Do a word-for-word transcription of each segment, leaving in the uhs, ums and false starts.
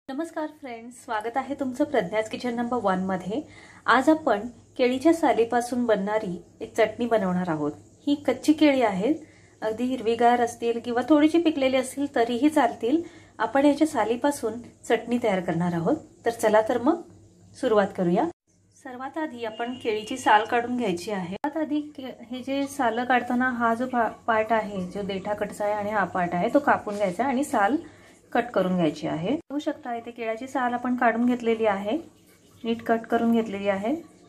नमस्कार फ्रेंड्स, स्वागत आहे तुमचं प्रज्ञाज किचन नंबर वन मध्ये। आज आपण केळीच्या सालीपासून बनणारी एक चटणी बनवणार आहोत। ही कच्ची केळी आहेत, अगदी हिरवीगार असतील किंवा थोडीशी पिकलेली असतील तरीही चालतील। आपण याच्या सालीपासून चटणी तयार करणार आहोत। तर चला तर मग सुरुवात करूया। सर्वात आधी आपण केळीची साल काढून घ्यायची आहे। सर्वात आधी हे जे साल काढताना हा जो पार्ट आहे, जो देठा कटचा आहे आणि हा पार्ट आहे तो कापून घ्यायचा आणि साल कट करून घ्यायची आहे। बघू शकता इथे केळ्याची साल आपण काढून घेतलेली आहे, नीट कट करून घेतलेली आहे।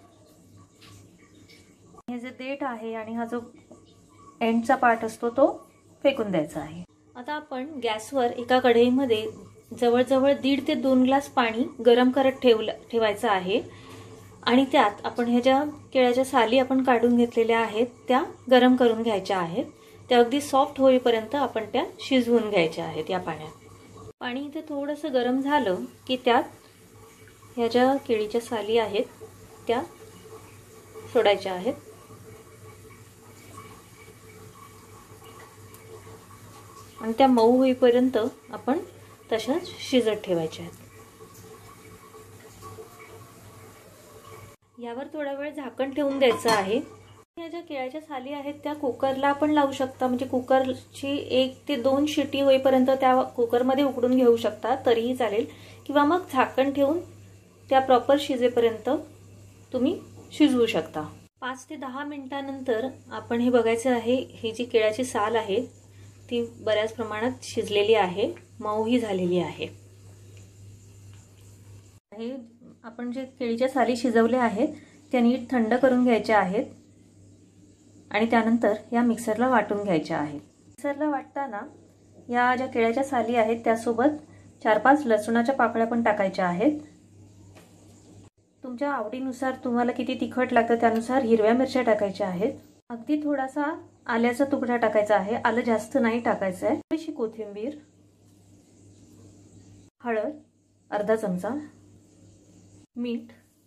हे जे देठ आहे आणि हा जो एंडचा पार्ट असतो तो फेकून द्यायचा आहे। आता आपण गॅसवर एका कढईमध्ये जवळजवळ दीड ते दोन ग्लास पाणी गरम करत ठेवलं ठेवायचं आहे आणि त्यात आपण ह्या ज्या केळ्याच्या साली आपण काढून घेतलेल्या आहेत त्या गरम करून घ्यायच्या आहेत। त्या अगदी सॉफ्ट होईपर्यंत आपण त्या शिजवून घ्यायच्या आहेत या पाण्यात। पाणी इथे थोडंसं गरम झालं की त्यात ह्या ज्या केळीच्या साली आहेत त्या सोडायच्या आहेत आणि त्या मऊ होईपर्यंत आपण तशाच शिजत ठेवायच्या आहेत। यावर थोडा वेळ झाकण ठेवून द्यायचं आहे। ह्या ज्या केळ्याच्या साली आहेत त्या कुकरला आपण लावू शकता, म्हणजे कुकरची एक ते दोन शिटी होईपर्यंत त्या कुकरमध्ये उकडून घेऊ शकता तरीही चालेल, किंवा मग झाकण ठेवून त्या प्रॉपर शिजेपर्यंत तुम्ही शिजवू शकता। पाच ते दहा मिनिटांनंतर आपण हे बघायचं आहे, ही जी केळ्याची साल आहे ती बऱ्याच प्रमाणात शिजलेली आहे, मऊही झालेली आहे। हे आपण जे केळीच्या साली शिजवले आहेत त्या नीट थंड करून घ्यायच्या आहेत आणि त्यानंतर या मिक्सरला वाटून घ्यायच्या आहेत। मिक्सरला वाटताना या ज्या केळ्याच्या साली आहेत त्यासोबत चार पाच लसणाच्या पाकळ्या पण टाकायच्या आहेत। तुमच्या आवडीनुसार तुम्हाला किती तिखट लागतं त्यानुसार हिरव्या मिरच्या टाकायच्या आहेत। अगदी थोडासा आल्याचा तुकडा टाकायचा आहे, आलं जास्त नाही टाकायचं आहे। थोडीशी कोथिंबीर, हळद अर्धा चमचा, मीठ।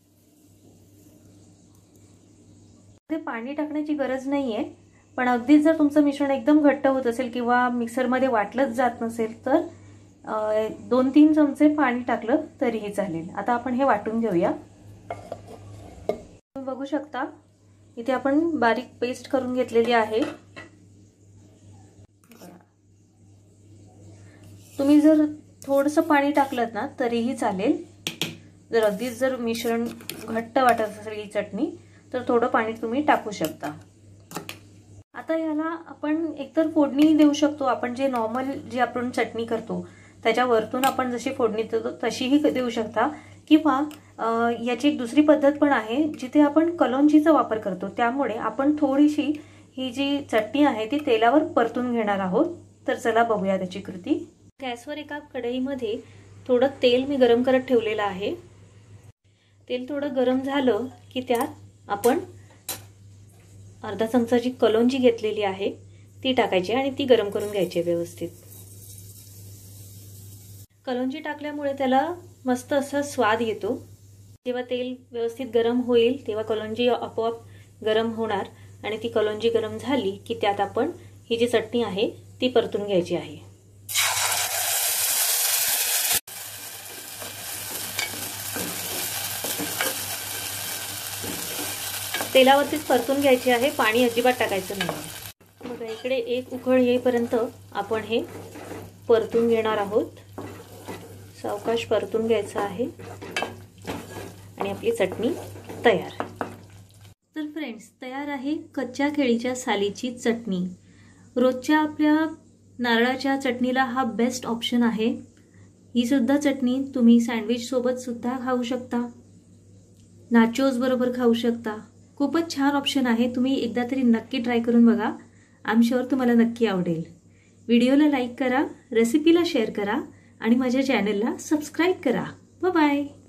पाणी टाकण्याची गरज नाहीये, पण अगदीच जर तुमचं मिश्रण एकदम घट्ट होत असेल किंवा मिक्सरमध्ये वाटलंच जात नसेल तर दोन तीन चमचे पाणी टाकलं तरीही चालेल। आता आपण हे वाटून घेऊया। तुम्ही बघू शकता इथे आपण बारीक पेस्ट करून घेतलेली आहे। तुम्ही जर थोडंसं पाणी टाकलं ना तरीही चालेल। जर अगदीच जर मिश्रण घट्ट वाटत असेल ही चटणी तर थोडं पाणी तुम्ही टाकू शकता। आता याला आपण एकतर फोडणी देऊ शकतो, आपण जे नॉर्मल जी आपण चटणी करतो त्याच्या वरतून आपण जशी फोडणी देतो तशीही देऊ शकता, किंवा याची एक दुसरी पद्धत पण आहे जिथे आपण कलोंजीचा वापर करतो। त्यामुळे आपण थोडीशी ही जी चटणी आहे ती तेलावर परतून घेणार आहोत। तर चला बघूया त्याची कृती। गॅसवर एका कढईमध्ये थोडं तेल मी गरम करत ठेवलेलं आहे। तेल थोडं गरम झालं की त्यात आपण अर्धा चमचा जी कलोंजी घेतलेली आहे ती टाकायची आणि ती गरम करून घ्यायची व्यवस्थित। कलोंजी टाकल्यामुळे त्याला मस्त असा स्वाद येतो। जेव्हा तेल व्यवस्थित गरम होईल तेव्हा कलोंजी आपोआप गरम होणार आणि ती कलोंजी गरम झाली की त्यात आपण ही जी चटणी आहे ती परतून घ्यायची आहे। तेलावरतीच परतून घ्यायची आहे, पाणी अजिबात टाकायचं नाही। बघा इकडे एक उकळ येईपर्यंत आपण हे परतून घेणार आहोत। सावकाश परतून घ्यायचं आहे आणि आपली चटणी तयार। तर फ्रेंड्स, तयार आहे कच्च्या केळीच्या सालीची चटणी। रोजच्या आपल्या नारळाच्या चटणीला हा बेस्ट ऑप्शन आहे। ही सुद्धा चटणी तुम्ही सँडविच सोबत सुद्धा खाऊ शकता, नाचोस बरोबर खाऊ शकता। खूपच छान ऑप्शन आहे, तुम्ही एकदा तरी नक्की ट्राय करून बघा। आय एम शुअर तुम्हाला नक्की आवडेल। व्हिडिओला लाईक करा, रेसिपीला शेअर करा आणि माझ्या चॅनलला सबस्क्राईब करा। Bye bye.